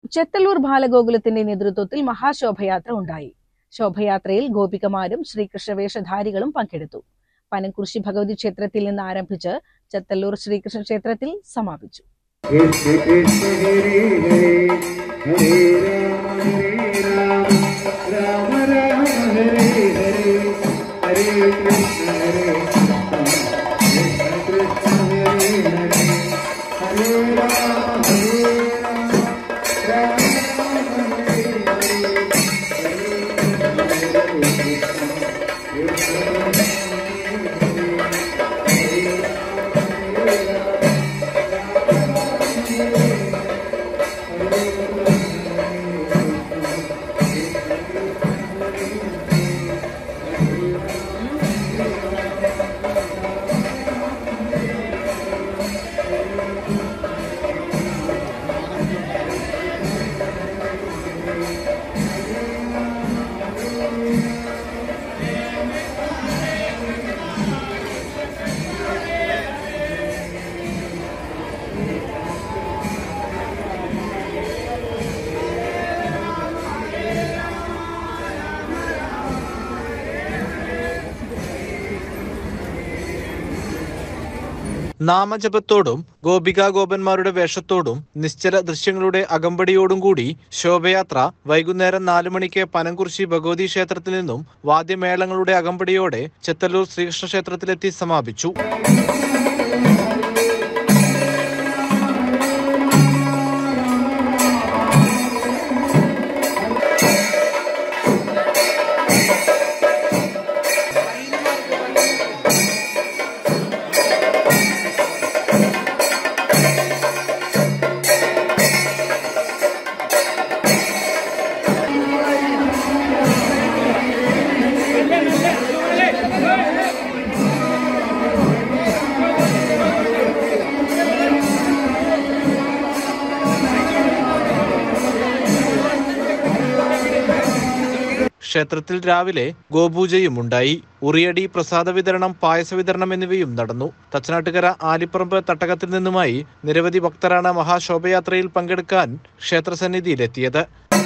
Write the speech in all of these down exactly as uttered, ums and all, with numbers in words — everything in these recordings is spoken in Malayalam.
ചെത്തല്ലൂർ ബാലഗോകുലത്തിന്റെ നേതൃത്വത്തിൽ മഹാശോഭയാത്ര ഉണ്ടായി. ശോഭയാത്രയിൽ ഗോപികമാരും ശ്രീകൃഷ്ണവേഷധാരികളും പങ്കെടുത്തു. പനംകുറിശി ഭഗവതി ക്ഷേത്രത്തിൽ നിന്ന് ആരംഭിച്ച് ചെത്തല്ലൂർ ശ്രീകൃഷ്ണ ക്ഷേത്രത്തിൽ സമാപിച്ചു. നാമജപത്തോടും ഗോപികാ ഗോപന്മാരുടെ വേഷത്തോടും നിശ്ചല ദൃശ്യങ്ങളുടെ അകമ്പടിയോടും കൂടി ശോഭയാത്ര വൈകുന്നേരം നാലു മണിക്ക് പനംകുറിശി ഭഗവതി ക്ഷേത്രത്തിൽ നിന്നും വാദ്യമേളങ്ങളുടെ അകമ്പടിയോടെ ചെത്തല്ലൂർ ശ്രീകൃഷ്ണ ക്ഷേത്രത്തിലെത്തി സമാപിച്ചു. ക്ഷേത്രത്തിൽ രാവിലെ ഗോപൂജയും ഉണ്ടായി. ഉറിയടി, പ്രസാദ വിതരണം, പായസ വിതരണം എന്നിവയും നടന്നു. തച്ചനാട്ടുകര ആലിപ്പറമ്പ് തട്ടകത്തിൽ നിന്നുമായി നിരവധി ഭക്തരാണ് മഹാശോഭയാത്രയിൽ പങ്കെടുക്കാൻ ക്ഷേത്രസന്നിധിയിലെത്തിയത്.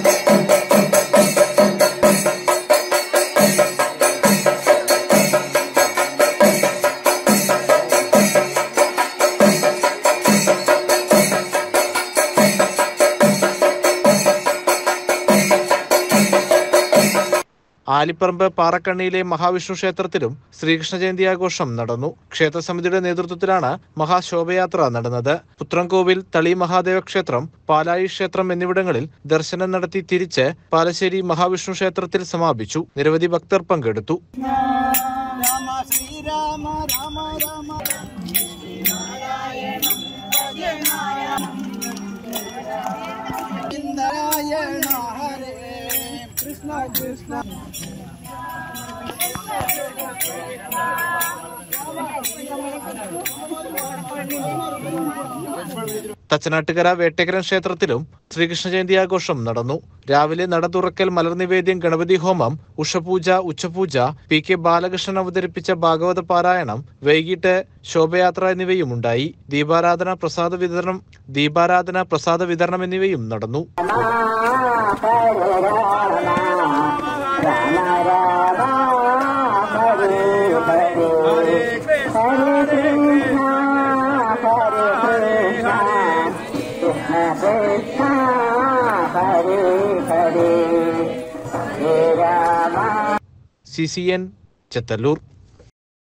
ആലിപ്പറമ്പ് പാറക്കണ്ണിയിലെ മഹാവിഷ്ണു ക്ഷേത്രത്തിലും ശ്രീകൃഷ്ണ ജയന്തി ആഘോഷം നടന്നു. ക്ഷേത്രസമിതിയുടെ നേതൃത്വത്തിലാണ് മഹാശോഭയാത്ര നടന്നത്. പുത്രംകോവിൽ, തളി മഹാദേവ ക്ഷേത്രം, പാലായി ക്ഷേത്രം എന്നിവിടങ്ങളിൽ ദർശനം നടത്തി തിരിച്ച് പാലശ്ശേരി മഹാവിഷ്ണു ക്ഷേത്രത്തിൽ സമാപിച്ചു. നിരവധി ഭക്തർ പങ്കെടുത്തു. Krishna Krishna തച്ചനാട്ടുകര വേട്ടേക്കരൻ ക്ഷേത്രത്തിലും ശ്രീകൃഷ്ണ ജയന്തി ആഘോഷം നടന്നു. രാവിലെ നട തുറക്കൽ, മലർനിവേദ്യം, ഗണപതി ഹോമം, ഉഷപൂജ, ഉച്ചപൂജ, പി കെ ബാലകൃഷ്ണൻ അവതരിപ്പിച്ച ഭാഗവത പാരായണം, വൈകിട്ട് ശോഭയാത്ര എന്നിവയും ഉണ്ടായി. ദീപാരാധന, പ്രസാദ വിതരണം ദീപാരാധന പ്രസാദ വിതരണം എന്നിവയും നടന്നു. C C N Chethallur.